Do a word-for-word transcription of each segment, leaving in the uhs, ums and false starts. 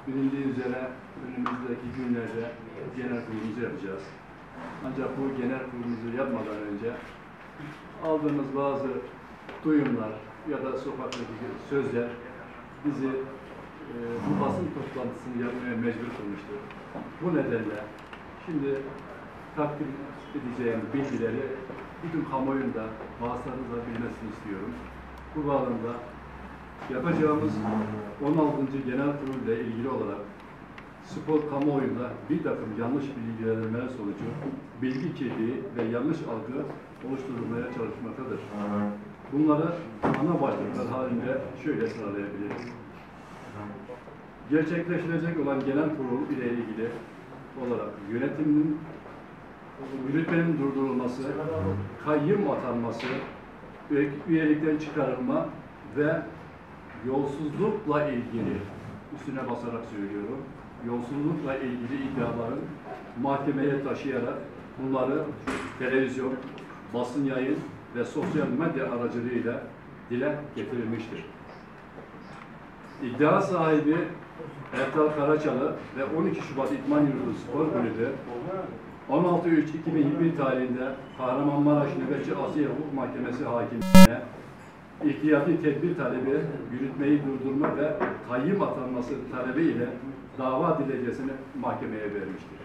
Bilindiği üzere önümüzdeki günlerde genel kurulumuzu yapacağız. Ancak bu genel kurulumuzu yapmadan önce aldığımız bazı duyumlar ya da sokaktaki sözler bizi e, bu basın toplantısını yapmaya mecbur kılmıştır. Bu nedenle şimdi takdim edeceğim bilgileri bütün kamuoyunda bazılarınızla bilmesini istiyorum. Bu bağlamda yapacağımız on altıncı genel kurul ile ilgili olarak spor kamuoyunda bir takım yanlış bilgilendirmeler sonucu bilgi kirliliği ve yanlış algı oluşturulmaya çalışmaktadır. Bunları ana başlıklar halinde şöyle sıralayabiliriz. Gerçekleştirecek olan genel kurul ile ilgili olarak yönetimin yürütmenin durdurulması, kayyım atanması, üyelikten çıkarılma ve yolsuzlukla ilgili, üstüne basarak söylüyorum, yolsuzlukla ilgili iddiaların mahkemeye taşıyarak bunları televizyon, basın yayın ve sosyal medya aracılığıyla dile getirilmiştir. İddia sahibi Ertal Karaçalı ve on iki Şubat İdman Yurdu Spor Kulübü on altı üç iki bin yirmi bir tarihinde Kahramanmaraş Nöbetçi Asliye Hukuk Mahkemesi hakimliğine ihtiyati tedbir talebi, yürütmeyi durdurma ve kayyım atanması talebi ile dava dilekçesini mahkemeye vermiştir.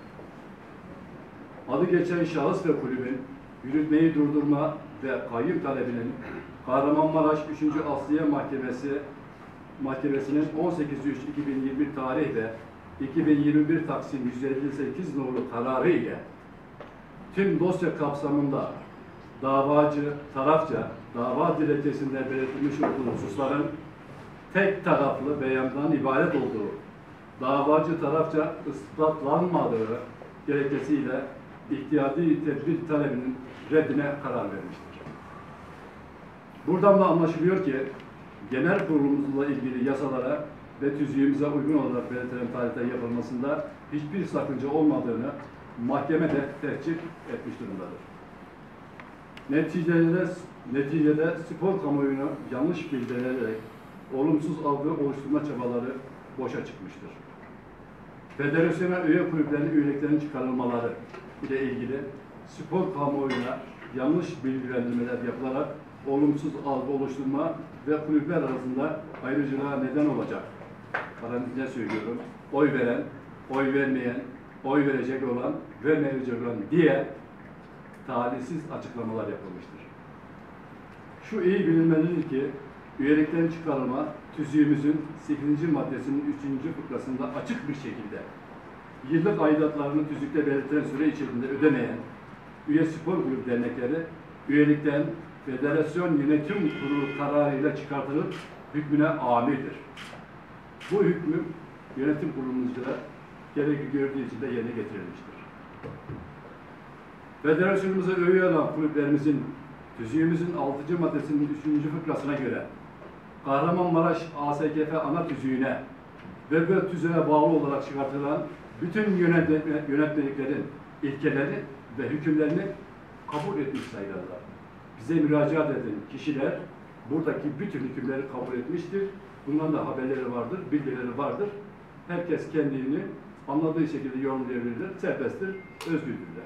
Adı geçen şahıs ve kulübün yürütmeyi durdurma ve kayyım talebinin Kahramanmaraş üçüncü Asliye Mahkemesi Mahkemesi'nin on sekiz üç iki bin yirmi bir tarih ve iki bin yirmi bir Taksim yüz elli sekiz nolu kararı ile tüm dosya kapsamında davacı tarafça dava dilekçesinde belirtilmiş olduğu hususların tek taraflı beyandan ibaret olduğu, davacı tarafça ispatlanmadığı gerekçesiyle ihtiyati tedbir talebinin reddine karar vermiştir. Buradan da anlaşılıyor ki genel kurulumuzla ilgili yasalara ve tüzüğümüze uygun olarak belirtilen tarihte yapılmasında hiçbir sakınca olmadığını mahkeme de tehcir etmiş durumdadır. Neticede, neticede spor kamuoyuna yanlış bildirilerek olumsuz algı oluşturma çabaları boşa çıkmıştır. Federasyona üye kulüplerin üyeliklerinin çıkarılmaları ile ilgili spor kamuoyuna yanlış bilgilendirmeler yapılarak olumsuz algı oluşturma ve kulüpler arasında ayrıcılığa neden olacak. Parantezine söylüyorum. Oy veren, oy vermeyen, oy verecek olan, vermeyecek olan diye talihsiz açıklamalar yapılmıştır. Şu iyi bilinmelidir ki üyelikten çıkarılma tüzüğümüzün sekizinci maddesinin üçüncü fıkrasında açık bir şekilde yıllık aidatlarını tüzükte belirtilen süre içerisinde ödemeyen üye spor kulüp dernekleri üyelikten federasyon yönetim kurulu kararıyla çıkartılıp hükmüne amirdir. Bu hükmü yönetim kurulumuzda gerekli gördüğü için de yerine getirilmiştir. Federasyonumuza üye olan kulüplerimizin tüzüğümüzün altıncı maddesinin üçüncü fıkrasına göre Kahramanmaraş A S K F ana tüzüğüne ve bu tüzüğe bağlı olarak çıkartılan bütün yönetmeliklerin ilkeleri ve hükümlerini kabul etmiş sayılırlar. Bize müracaat eden kişiler buradaki bütün hükümleri kabul etmiştir. Bundan da haberleri vardır, bilgileri vardır. Herkes kendini anladığı şekilde yorumlayabilirler, serbesttir, özgürdürler.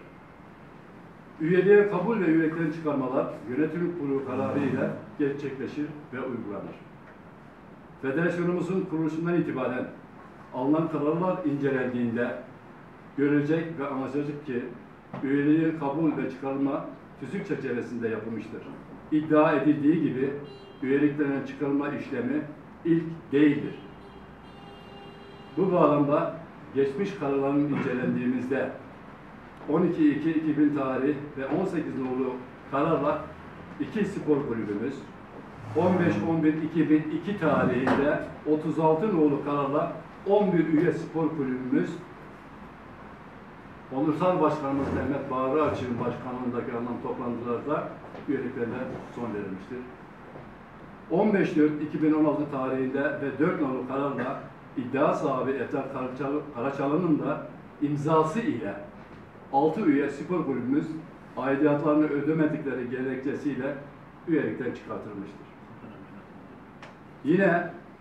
Üyeliğe kabul ve üyelikten çıkarmalar yönetim kurulu kararıyla gerçekleşir ve uygulanır. Federasyonumuzun kuruluşundan itibaren alınan kararlar incelendiğinde görülecek ve anlaşılacak ki üyeliğe kabul ve çıkarma tüzük çerçevesinde yapılmıştır. İddia edildiği gibi üyelikten çıkarılma işlemi ilk değildir. Bu bağlamda geçmiş kararların incelendiğimizde on iki iki iki bin tarih ve on sekiz nolu kararla iki spor kulübümüz, on beş on bir iki bin iki tarihinde otuz altı nolu kararla on bir üye spor kulübümüz, Onursal Başkanımız Mehmet Bağrı Açık'ın başkanlığındaki alınan toplantılarda üyeliklerine son verilmiştir. on beş dört iki bin on altı tarihinde ve dört nolu kararla iddia sahibi Ertal Karaçalı'nın da imzası ile altı üye spor kulübümüz aidatlarını ödemedikleri gerekçesiyle üyelikten çıkartılmıştır. Yine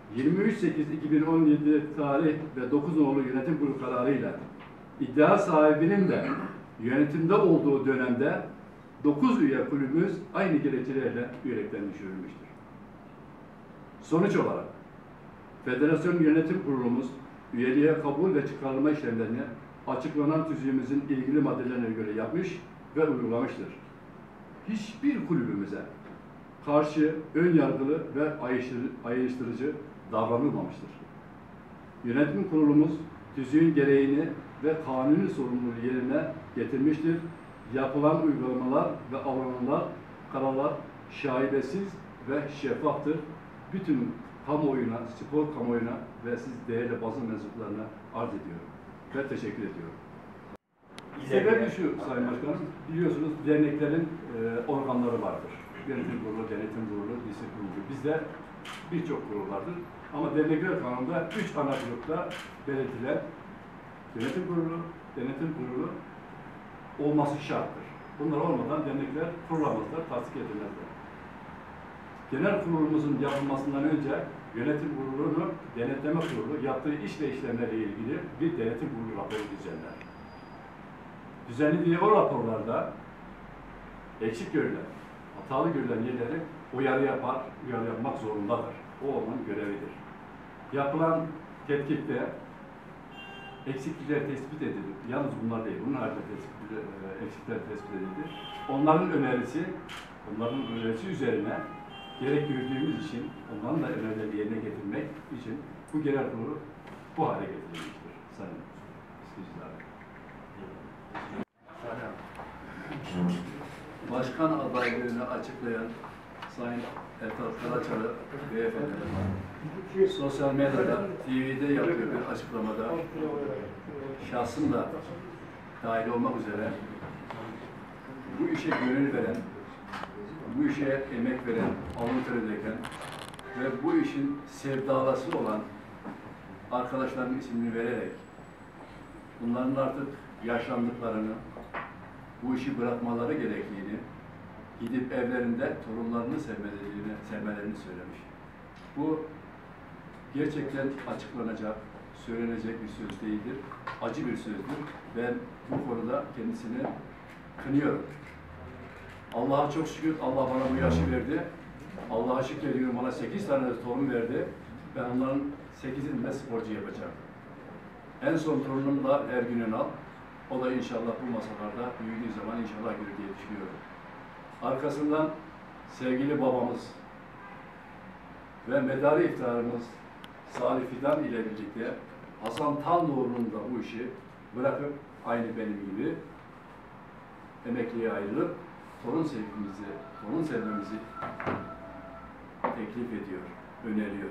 yirmi üç sekiz iki bin on yedi tarih ve dokuz nolu yönetim kurulu kararıyla iddia sahibinin de yönetimde olduğu dönemde dokuz üye kulübümüz aynı gerekçelerle üyelikten düşürülmüştür. Sonuç olarak Federasyon Yönetim Kurulumuz üyeliğe kabul ve çıkarılma işlemlerini açıklanan tüzüğümüzün ilgili maddelerine göre yapmış ve uygulamıştır. Hiçbir kulübümüze karşı ön yargılı ve ayrıştırıcı davranılmamıştır. Yönetim kurulumuz tüzüğün gereğini ve kanuni sorumluluğu yerine getirmiştir. Yapılan uygulamalar ve alınanlar, kararlar şaibesiz ve şeffaftır. Bütün kamuoyuna, spor kamuoyuna ve siz değerli basın mensuplarına arz ediyorum. Ve teşekkür ediyorum. Sebebi şu Sayın Başkanım, biliyorsunuz derneklerin e, organları vardır. Yönetim kurulu, denetim kurulu, lise kurulu. Bizde birçok kurul vardır. Ama dernekler kanununda üç ana grupta belirtilen yönetim kurulu, denetim kurulu olması şarttır. Bunlar olmadan dernekler kurulamazlar, tasdik edilmezler. Genel kurulumuzun yapılmasından önce yönetim kurulunu, denetleme kurulu yaptığı iş ve işlemlerle ilgili bir denetim kurulu raporu düzenler. Düzenlediği o raporlarda eksik görülen, hatalı görülen yerleri uyarı yapar, uyarı yapmak zorundadır. O onun görevidir. Yapılan tetkikte eksiklikler tespit edildi. Yalnız bunlar değil, bunun haricinde tespit, eksiklikler tespit edildi. Onların önerisi, onların önerisi üzerine gerek gördüğümüz için, onların da önerileri yerine getirmek için bu genel kurulu bu hale getirilmiştir. Sayın İsticiler. Başkan adaylarını açıklayan Sayın Ertal Karaçalı beyefendi sosyal medyada, T V'de yaptığı bir açıklamada şahsım da dahil olmak üzere bu işe gönül veren, bu işe emek veren, alın teri döken ve bu işin sevdalası olan arkadaşların ismini vererek bunların artık yaşlandıklarını, bu işi bırakmaları gerektiğini, gidip evlerinde torunlarını sevmelerini, sevmelerini söylemiş. Bu gerçekten açıklanacak, söylenecek bir söz değildir. Acı bir sözdür. Ben bu konuda kendisini kınıyorum. Allah'a çok şükür Allah bana bu yaşı verdi. Allah'a şükür ediyorum, bana sekiz tane de torun verdi. Ben onların sekizini de sporcu yapacağım. En son torunum da Ergün Önal. O da inşallah bu masalarda büyüdüğü zaman inşallah görür diye düşünüyorum. Arkasından sevgili babamız ve medarı iftiharımız Salih Fidan ile birlikte Hasan Tandoğru'nun da bu işi bırakıp aynı benim gibi emekliye ayrılıp torun sevgimizi, torun sevmemizi teklif ediyor, öneriyor.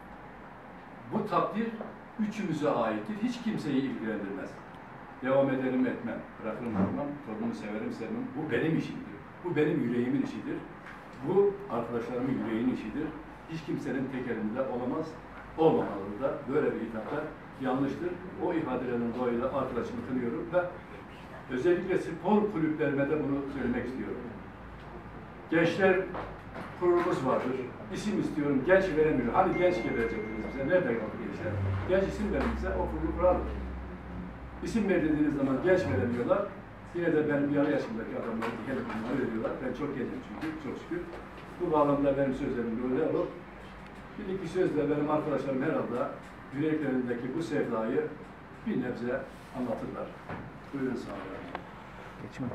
Bu takdir üçümüze aittir. Hiç kimseyi ilgilendirmez. Devam ederim etmem, bırakırım bırakmam, torunumu severim sevmem. Bu benim işimdir. Bu benim yüreğimin işidir. Bu arkadaşlarımın yüreğinin işidir. Hiç kimsenin tek elinde olamaz, olmamalı da böyle bir hitapta yanlıştır. O ifadelerin dolayısıyla arkadaşımı kınıyorum ve özellikle spor kulüplerime de bunu söylemek istiyorum. Gençler kurulumuz vardır. İsim istiyorum, genç veremiyor. Hani genç verecektiniz bize, nerede kaldı gençler? Genç isim verin bize, o kurulu kuralım. İsim ver dediğiniz zaman genç veremiyorlar. Yine de benim yarı yaşımdaki adamları diken öyle diyorlar. Ben çok gencim çünkü, çok şükür. Bu bağlamda benim sözlerim böyle olur. Bir iki sözle benim arkadaşlarım herhalde yüreklerindeki bu sevdayı bir nebze anlatırlar. Buyurun sağ olun. Geçme.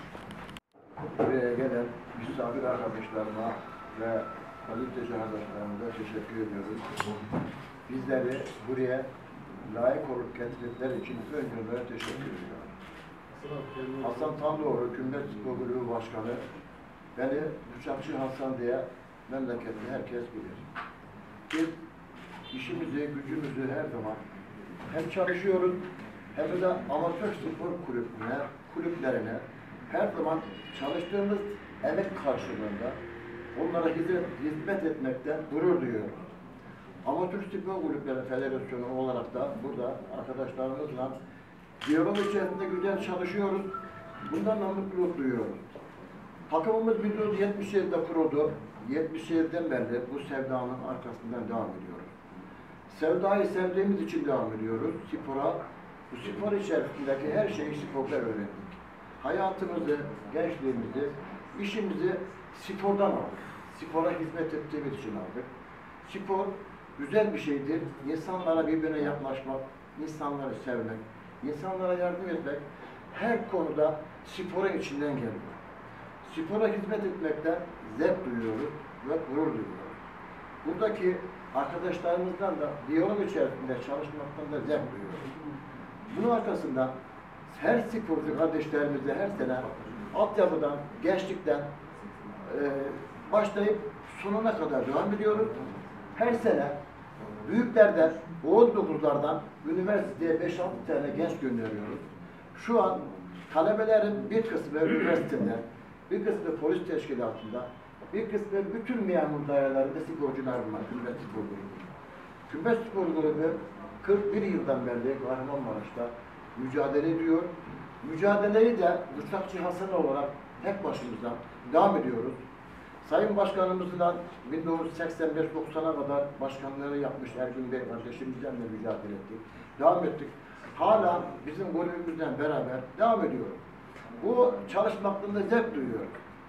Buraya gelen misafir arkadaşlarıma ve gazeteci arkadaşlarımıza teşekkür ediyoruz. Bizleri buraya layık olup getirdikleri için önce onlara teşekkür ediyorum. Hasan Tandoğru, Kümlet Spor Kulübü Başkanı, beni Bıçakçı Hasan diye memlekette herkes bilir. Biz işimizi, gücümüzü her zaman hem çalışıyoruz hem de amatör spor kulübüne, kulüplerine her zaman çalıştığımız emek karşılığında onlara hizmet, hizmet etmekten gurur duyuyoruz. Amatör spor kulüpleri federasyonu olarak da burada arkadaşlarımızla diyalog içerisinde güzel çalışıyoruz. Bundan da mutluluk duyuyoruz. Takımımız bin dokuz yüz yetmiş yedide kuruldu. yetmiş yediden beri bu sevdanın arkasından devam ediyoruz. sevdayı sevdiğimiz için devam ediyoruz spora. Bu spor içerisindeki her şeyi sporda öğrendik. Hayatımızı, gençliğimizi, işimizi spordan aldık. Spora hizmet ettiğimiz için aldık. Spor güzel bir şeydir. İnsanlara birbirine yaklaşmak, insanları sevmek, insanlara yardım etmek her konuda sporun içinden geliyor. Spora hizmet etmekten zevk duyuyoruz ve gurur duyuyoruz. Buradaki arkadaşlarımızdan da diyalog içerisinde çalışmaktan da zevk duyuyoruz. Bunun arkasında her sporcu kardeşlerimize her sene altyapıdan, gençlikten e, başlayıp sonuna kadar devam ediyoruz. Her sene büyüklerden, on dokuzlardan üniversiteye beş altı tane genç gönderiyoruz. Şu an talebelerin bir kısmı üniversitede, bir kısmı polis teşkilatında, bir kısmı bütün memur dairelerinde sporcular var, kümbet spor grubu. Kümbet spor grubu kırk bir yıldan beri Kahramanmaraş'ta mücadele ediyor. Mücadeleyi de Mısrakçı Hasan olarak tek başımıza devam ediyoruz. Sayın Başkanımızla bin dokuz yüz seksen beş doksana kadar başkanlığı yapmış Ergün Bey kardeşimizle de mücadele ettik. Devam ettik. Hala bizim golümüzden beraber devam ediyoruz. Bu çalışmaktan da zevk duyuyorum.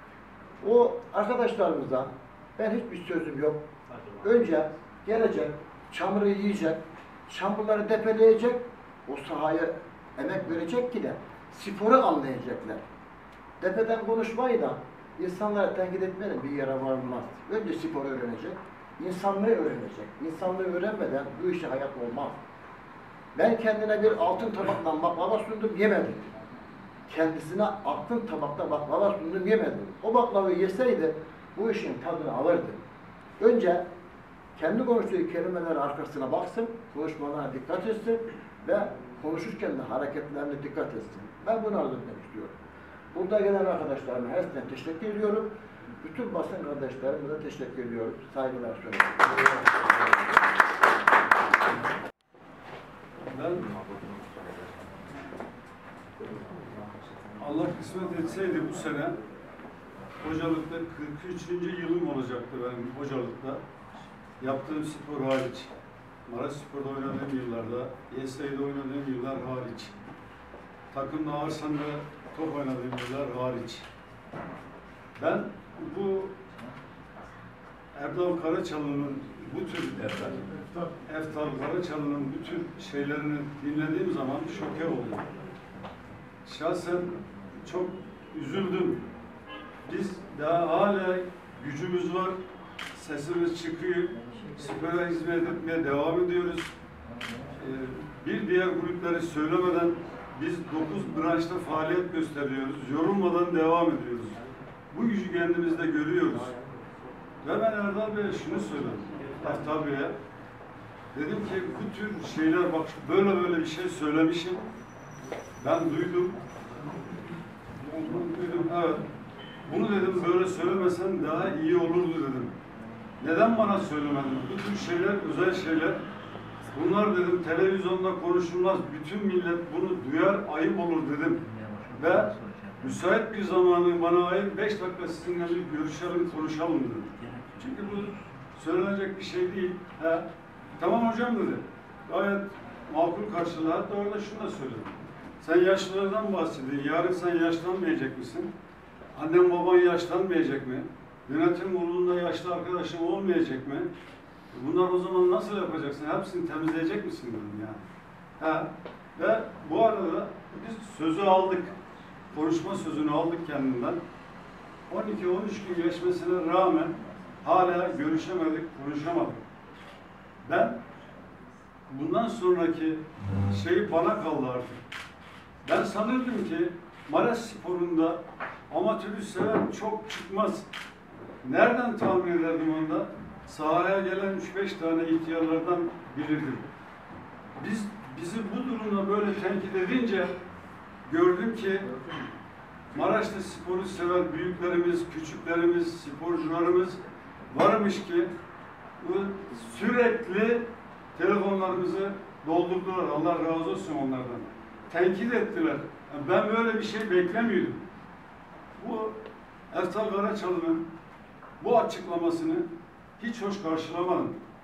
O arkadaşlarımıza ben hiçbir sözüm yok. Önce gelecek, çamuru yiyecek, çamurları depeleyecek, o sahaya emek verecek ki de sporu anlayacaklar. Tepeden konuşmayı da insanlara tenkit etmenin bir yere varmaz. Önce sporu öğrenecek, insanlığı öğrenecek. İnsanlığı öğrenmeden bu işe hayat olmaz. Ben kendine bir altın tabakla baklava sundum, yemedim. Kendisine altın tabakta baklava sundum, yemedim. O baklavayı yeseydi bu işin tadını alırdı. Önce kendi konuştuğu kelimeler arkasına baksın, konuşmalarına dikkat etsin ve konuşurken de hareketlerine dikkat etsin. Ben bunu arz etmek istiyorum. Burada gelen arkadaşlarıma her sene teşekkür ediyorum. Bütün basın kardeşlerime de teşekkür ediyorum. Saygılar sunuyorum. Ben Allah kısmet etseydi bu sene hocalıkta kırk üçüncü yılım olacaktı benim hocalıkta. Yaptığım spor hariç. Maraş Spor'da oynadığım yıllarda, Y S L'de oynadığım yıllar hariç. Takımda Arsan'da top oynadığım yıllar hariç. Ben bu Erdal Karaçalı'nın bu tür Eftal Karaçalı'nın bu tür şeylerini dinlediğim zaman şoke oldum. Şahsen çok üzüldüm. Biz daha hala gücümüz var, sesimiz çıkıyor, spora hizmet etmeye devam ediyoruz. Ee, bir diğer grupları söylemeden biz dokuz branşta faaliyet gösteriyoruz, yorulmadan devam ediyoruz. Bu gücü kendimizde görüyoruz. Ve ben Erdal Bey'e şunu söyledim, Eftal Bey'e. Dedim ki bu tür şeyler bak böyle böyle bir şey söylemişim. Ben duydum. duydum evet. Bunu dedim böyle söylemesen daha iyi olurdu dedim. Neden bana söylemedin? Bu tür şeyler özel şeyler. Bunlar dedim televizyonda konuşulmaz. Bütün millet bunu duyar, ayıp olur dedim. Ve müsait bir zamanı bana ayır, beş dakika sizinle bir görüşelim, konuşalım dedim. Çünkü bu söylenecek bir şey değil. He. Tamam hocam dedi. Gayet makul karşılığı. Hatta orada şunu da söyledim. Sen yaşlılardan bahsediyorsun. Yarın sen yaşlanmayacak mısın? Annen baban yaşlanmayacak mı? Yönetim kurulunda yaşlı arkadaşın olmayacak mı? Bunlar o zaman nasıl yapacaksın? Hepsini temizleyecek misin dedim yani. Ha. Ve bu arada biz sözü aldık. Konuşma sözünü aldık kendinden. on iki on üç gün geçmesine rağmen hala görüşemedik, konuşamadık. Ben bundan sonraki şey bana kaldı artık. Ben sanırdım ki Maraş Spor'unda amatörü seven çok çıkmaz. Nereden tahmin ederdim onda? Sahaya gelen üç beş tane ihtiyarlardan bilirdim. Biz bizi bu durumda böyle tenkit edince gördüm ki Maraş'ta sporu seven büyüklerimiz, küçüklerimiz, sporcularımız varmış ki bu sürekli telefonlarımızı doldurdular. Allah razı olsun onlardan. Tenkit ettiler. Ben böyle bir şey beklemiyordum. Bu Eftal Karaçalı'nın bu açıklamasını hiç hoş karşılamadım.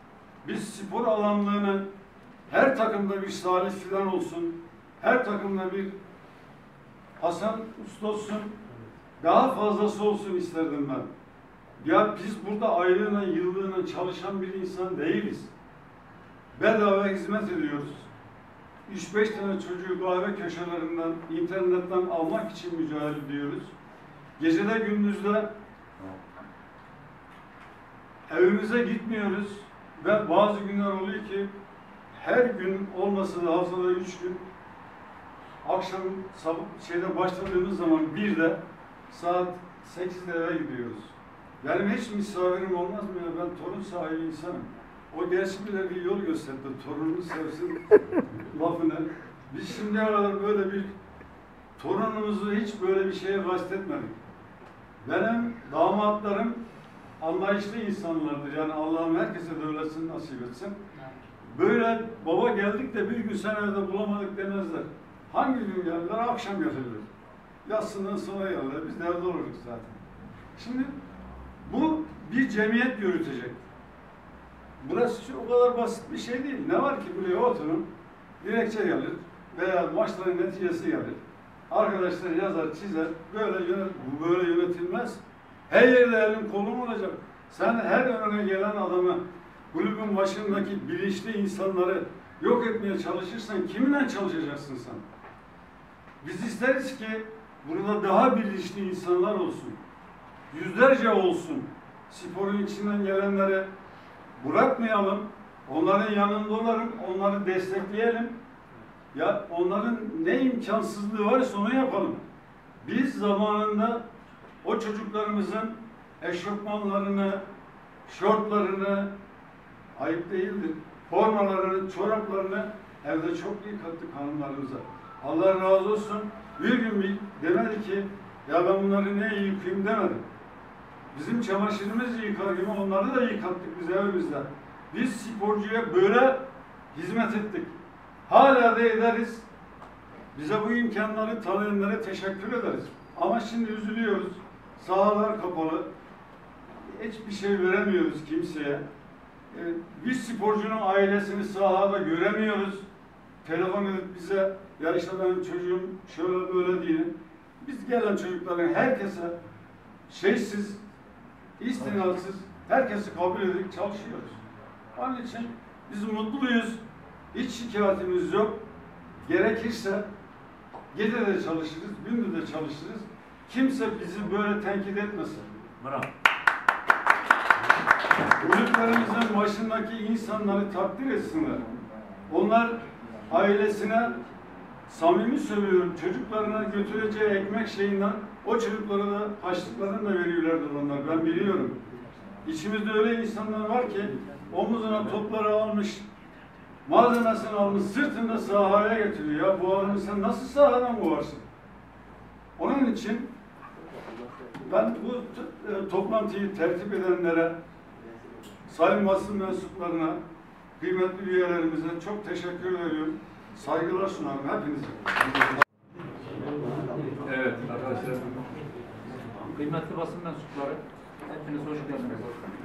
Biz spor alanlığını her takımda bir Salih filan olsun, her takımda bir Hasan Usta olsun, daha fazlası olsun isterdim ben. Ya biz burada aylığına, yıllığına çalışan bir insan değiliz. Bedava hizmet ediyoruz. üç beş tane çocuğu kahve köşelerinden, internetten almak için mücadele ediyoruz. Gecede gündüzde evimize gitmiyoruz ve bazı günler oluyor ki her gün olmasa da haftada üç gün akşam sabah şeyde başladığımız zaman bir de saat sekizde eve gidiyoruz. Benim hiç misafirim olmaz mı ya? Ben torun sahibi insanım. O gerçi bile bir yol gösterdi. Torununu sevsin lafını. Biz şimdiye kadar böyle bir torunumuzu hiç böyle bir şeye kastetmedik. Benim damatlarım anlayışlı insanlardır. Yani Allah'ım herkese de öylesini nasip etsin. Böyle baba geldik de bir gün sen evde bulamadık demezler. Hangi gün geldiler? Akşam gelirler. Yatsından sonra gelirler. Biz de evde olurduk zaten. Şimdi bu bir cemiyet yürütecek. Burası o kadar basit bir şey değil. Ne var ki buraya oturun, dilekçe gelir veya maçların neticesi gelir. Arkadaşlar yazar, çizer, böyle yönet, bu böyle yönetilmez. Her yerde elin kolun olacak. Sen her önüne gelen adamı, kulübün başındaki bilinçli insanları yok etmeye çalışırsan kiminle çalışacaksın sen? Biz isteriz ki burada daha bilinçli insanlar olsun. Yüzlerce olsun. Sporun içinden gelenleri bırakmayalım. Onların yanında olalım, onları destekleyelim. Ya onların ne imkansızlığı varsa onu yapalım. Biz zamanında o çocuklarımızın eşofmanlarını, şortlarını, ayıp değildir, formalarını, çoraplarını evde çok iyi kattık hanımlarımıza. Allah razı olsun. Bir gün bir demedi ki ya ben bunları ne yıkayayım demedi. Bizim çamaşırımızı yıkar gibi onları da yıkattık biz evimizde. Biz sporcuya böyle hizmet ettik. Hala da ederiz. Bize bu imkanları tanıyanlara teşekkür ederiz. Ama şimdi üzülüyoruz. Sahalar kapalı. Hiçbir şey veremiyoruz kimseye. Bir sporcunun ailesini sahada göremiyoruz. Telefon edip bize ya işte benim çocuğum şöyle böyle diye. Biz gelen çocukların herkese şeysiz, istinatsız, herkesi kabul edip çalışıyoruz. Onun için biz mutluyuz. Hiç şikayetimiz yok. Gerekirse gece de çalışırız, gündüz de çalışırız. Kimse bizi böyle tenkit etmesin. Bravo. Kulüplerimizin başındaki insanları takdir etsinler. Onlar ailesine samimi söylüyorum, çocuklarına götüreceği ekmek şeyinden o çocuklara da haçlıklarını da veriyorlardır onlar. Ben biliyorum. İçimizde öyle insanlar var ki omuzuna topları almış, malzemesini almış, sırtında sahaya getiriyor. Ya bu adamı sen nasıl sahadan boğarsın? Onun için ben bu e, toplantıyı tertip edenlere, sayın basın mensuplarına, kıymetli üyelerimize çok teşekkür ediyorum. Saygılar sunarım hepinize. Evet arkadaşlar. Kıymetli basın mensupları, hepiniz hoş geldiniz.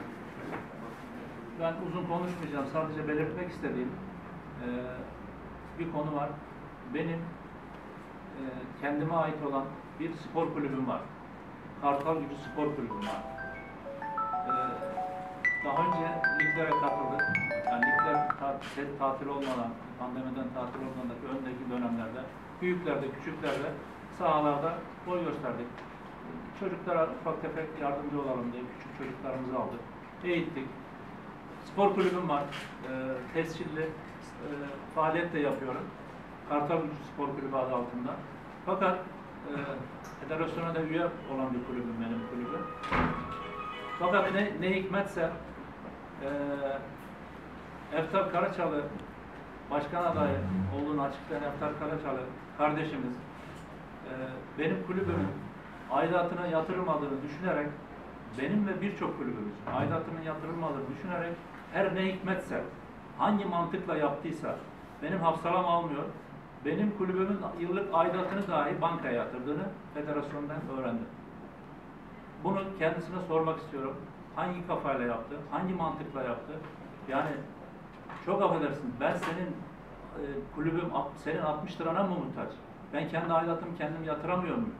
Ben uzun konuşmayacağım, sadece belirtmek istediğim e, bir konu var. Benim e, kendime ait olan bir spor kulübüm var. Kartal Gücü Spor Kulübüm var. E, daha önce liglere katıldık. Yani ligler ta tatil olmadan, pandemiden tatil olmadan öndeki dönemlerde, büyüklerde, küçüklerde, sahalarda boy gösterdik. Çocuklara ufak tefek yardımcı olalım diye küçük çocuklarımızı aldık, eğittik. Spor kulübüm var, e, tescilli e, faaliyet de yapıyorum. Kartal Gücü Spor Kulübü adı altında. Fakat e, federasyona da üye olan bir kulübüm benim kulübüm. Fakat ne, ne hikmetse e, Eftar Karaçalı başkan adayı olduğunu açıklayan Eftar Karaçalı kardeşimiz e, benim kulübümün aidatına yatırılmadığını düşünerek, benim ve birçok kulübümüz aidatının yatırılmadığını düşünerek her ne hikmetse, hangi mantıkla yaptıysa benim hafsalam almıyor, benim kulübümün yıllık aidatını dahi bankaya yatırdığını federasyondan öğrendim. Bunu kendisine sormak istiyorum. Hangi kafayla yaptı, hangi mantıkla yaptı? Yani Çok affedersin, ben senin e, kulübüm, alt- senin altmış lirana mı muhtaç? Ben kendi aidatımı kendim yatıramıyor muyum?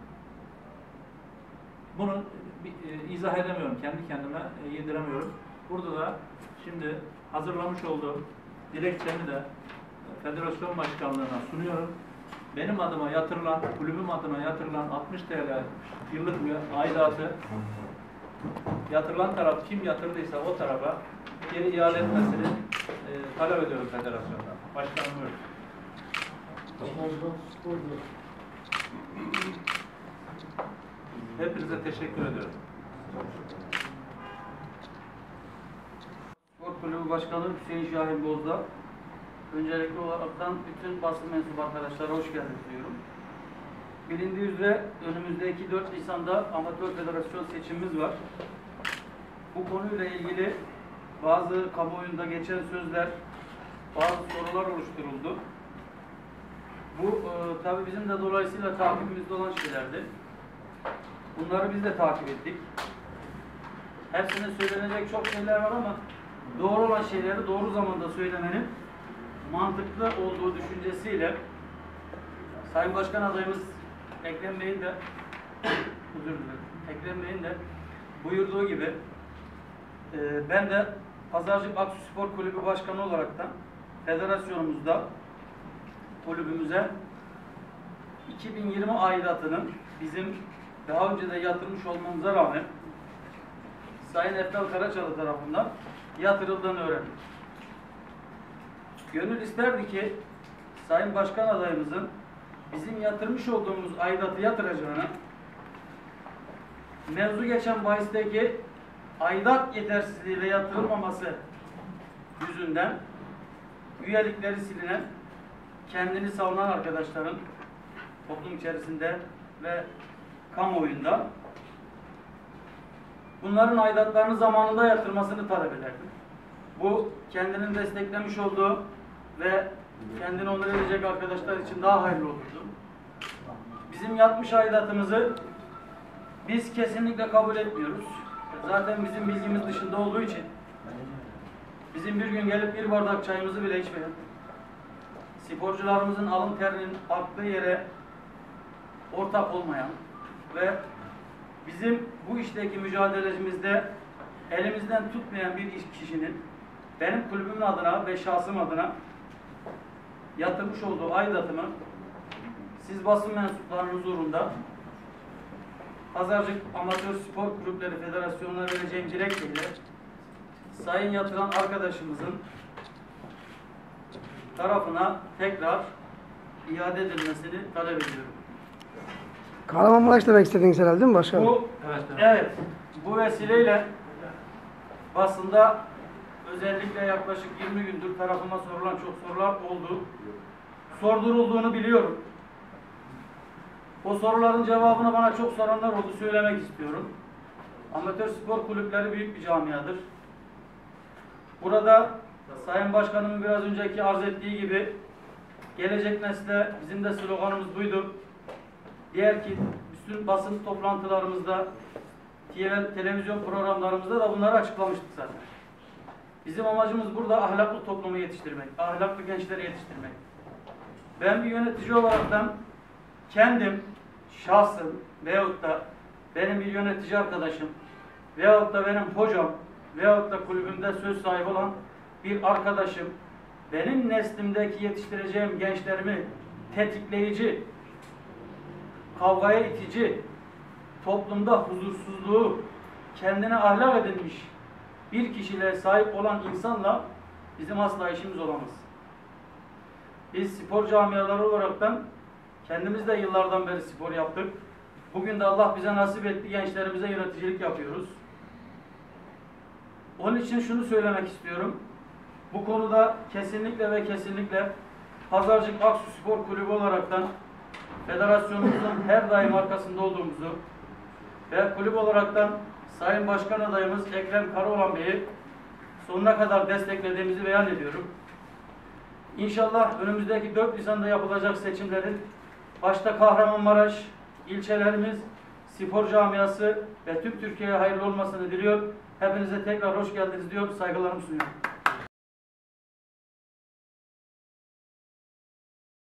Bunu bir, e, izah edemiyorum, kendi kendime e, yediremiyorum. Burada da şimdi hazırlamış olduğum dilekçemi de e, federasyon başkanlığına sunuyorum. Benim adıma yatırılan, kulübüm adına yatırılan altmış TL yıllık bir aidatı yatırılan taraf kim yatırdıysa o tarafa geri iade etmesini e, talep ediyorum federasyondan. Başkanım buyurun. Hepinize teşekkür ediyorum. Spor Kulübü Başkanı Hüseyin Şahin Bozdağ. Öncelikli olaraktan bütün basın mensubu arkadaşlara hoş geldiniz diyorum. Bilindiği üzere önümüzdeki dört Nisan'da Amatör Federasyon seçimimiz var. Bu konuyla ilgili bazı kamuoyunda geçen sözler, bazı sorular oluşturuldu. Bu e, tabii bizim de dolayısıyla takibimizde olan şeylerdi. Bunları biz de takip ettik. Hepsine söylenecek çok şeyler var ama doğru olan şeyleri doğru zamanda söylemenin mantıklı olduğu düşüncesiyle Sayın Başkan adayımız Ekrem Bey'in de özür dilerim. Ekrem Bey'in de buyurduğu gibi e, ben de Pazarcık Aksu Spor Kulübü Başkanı olaraktan federasyonumuzda kulübümüze iki bin yirmi aidatının bizim daha önce de yatırmış olmamıza rağmen Sayın Eftal Karaçalı tarafından yatırıldığını öğrendik. Gönül isterdi ki Sayın Başkan adayımızın bizim yatırmış olduğumuz aidatı yatıracağına mevzu geçen bahisteki aidat yetersizliği ve yatırılmaması yüzünden üyelikleri silinen, kendini savunan arkadaşların toplum içerisinde ve kamuoyunda bunların aidatlarını zamanında yatırmasını talep ederdim. Bu kendinin desteklemiş olduğu ve kendini onur edecek arkadaşlar için daha hayırlı olurdu. Bizim yatmış aidatımızı biz kesinlikle kabul etmiyoruz. Zaten bizim bilgimiz dışında olduğu için bizim bir gün gelip bir bardak çayımızı bile içmeyen, sporcularımızın alın terinin aktığı yere ortak olmayan ve bizim bu işteki mücadelemizde elimizden tutmayan bir iş kişinin benim kulübümün adına ve şahsım adına yatırmış olduğu aidatımı siz basın mensuplarının huzurunda Pazarcık Amatör Spor Kulüpleri Federasyonu'na vereceğim dilekçeyle sayın yatıran arkadaşımızın tarafına tekrar iade edilmesini talep ediyorum. Kahramanmaraş demek istediniz herhalde değil mi başkanım? Bu, Evet, evet. evet, bu vesileyle basında özellikle yaklaşık yirmi gündür tarafıma sorulan çok sorular oldu. Sordurulduğunu biliyorum. O soruların cevabını bana çok soranlar oldu, söylemek istiyorum. Amatör spor kulüpleri büyük bir camiadır. Burada Sayın Başkanımın biraz önceki arz ettiği gibi gelecek nesle bizim de sloganımız buydu. Diğer ki bütün basın toplantılarımızda, televizyon programlarımızda da bunları açıklamıştık zaten. Bizim amacımız burada ahlaklı toplumu yetiştirmek, ahlaklı gençleri yetiştirmek. Ben bir yönetici olaraktan kendim, şahsım veyahut da benim bir yönetici arkadaşım veyahut da benim hocam veyahut da kulübümde söz sahibi olan bir arkadaşım benim neslimdeki yetiştireceğim gençlerimi tetikleyici, kavgaya itici, toplumda huzursuzluğu kendine ahlak edinmiş bir kişiliğe sahip olan insanla bizim asla işimiz olamaz. Biz spor camiaları olaraktan kendimiz de yıllardan beri spor yaptık. Bugün de Allah bize nasip etti, gençlerimize yöneticilik yapıyoruz. Onun için şunu söylemek istiyorum. Bu konuda kesinlikle ve kesinlikle Pazarcık Aksu Spor Kulübü olaraktan federasyonumuzun her daim arkasında olduğumuzu ve kulüp olaraktan Sayın Başkan adayımız Ekrem Karaoğlan Bey'i sonuna kadar desteklediğimizi beyan ediyorum. İnşallah önümüzdeki dört Nisan'da yapılacak seçimlerin başta Kahramanmaraş, ilçelerimiz, spor camiası ve tüm Türkiye'ye hayırlı olmasını diliyor. Hepinize tekrar hoş geldiniz diyor, saygılarımı sunuyorum.